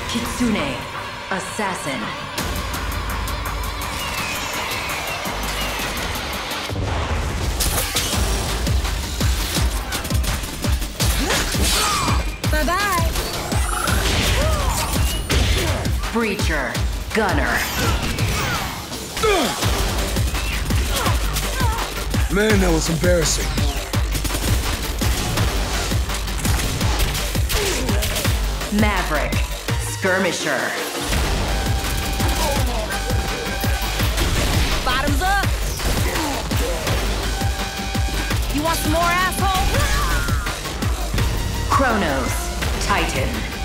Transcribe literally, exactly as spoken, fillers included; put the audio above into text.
Kitsune, assassin. Bye-bye. Breacher, gunner. Man, that was embarrassing. Maverick, skirmisher. Bottoms up. You want some more, asshole? Chronos, titan.